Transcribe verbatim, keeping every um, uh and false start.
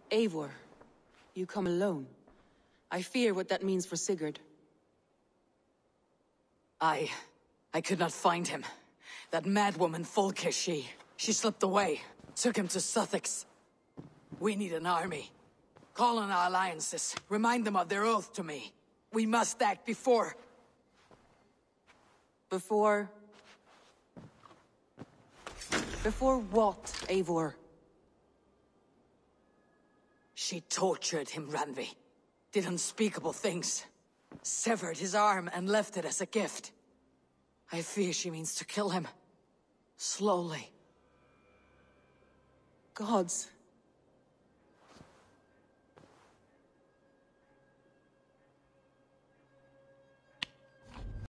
Eivor, you come alone. I fear what that means for Sigurd. I... I could not find him. That madwoman Folke, she... She slipped away. Took him to Sussex. We need an army. Call on our alliances. Remind them of their oath to me. We must act before... Before... Before what, Eivor? She tortured him, Randvi. Did unspeakable things. Severed his arm and left it as a gift. I fear she means to kill him. Slowly. Gods,